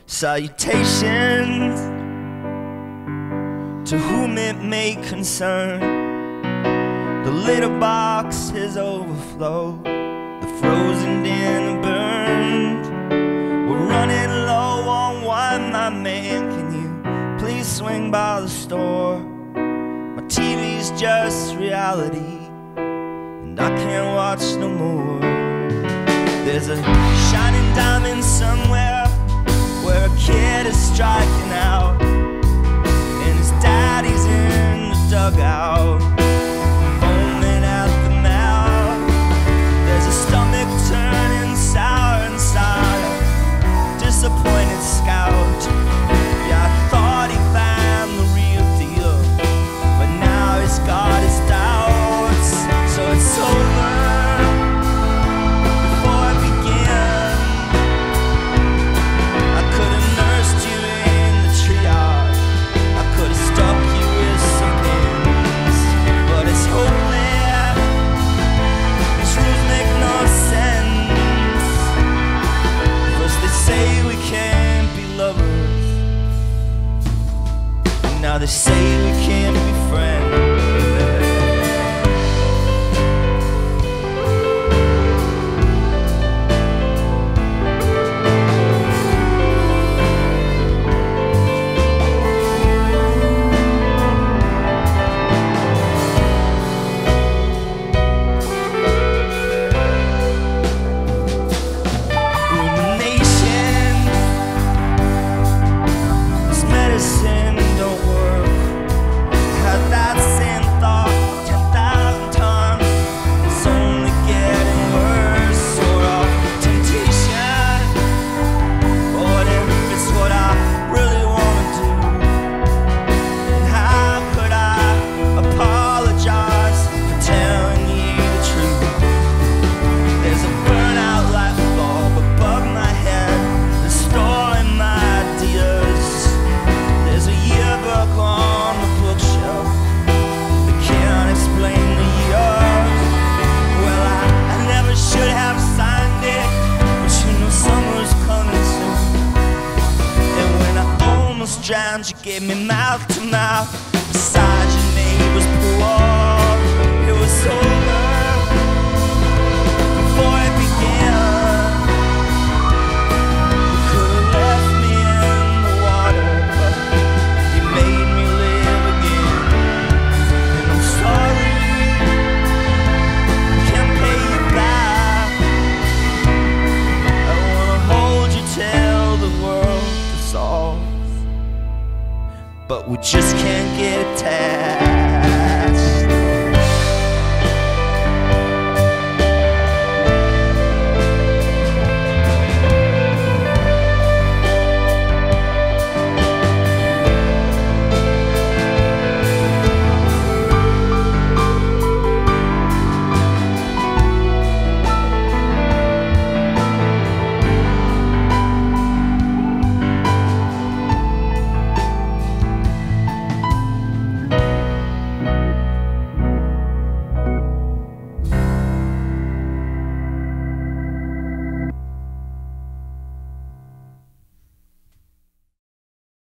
Salutations to whom it may concern. The litter box has overflowed, the frozen dinner burned. We're running low on wine, my man. Can you please swing by the store? My TV's just reality, and I can't watch no more. There's a shining diamond somewhere where a kid is striking out, and his daddy's in the dugout, foaming at the mouth. There's a stomach turning sour inside a disappointed scout. Yeah, I thought he found the real deal, but now he's got his doubts. So it's over before it began. I could have nursed you in the triage, I could have stuck you with some pins, but it's hopeless. These rules make no sense. First they say we can't be lovers, and now they say we can't be friends. Drowned, you gave me mouth to mouth beside your neighbor's pool. It was over before it began. You could have left me in the water, but you made me live again. And I'm sorry, I can't pay you back. I wanna hold you till the world dissolves, but we just can't get attached.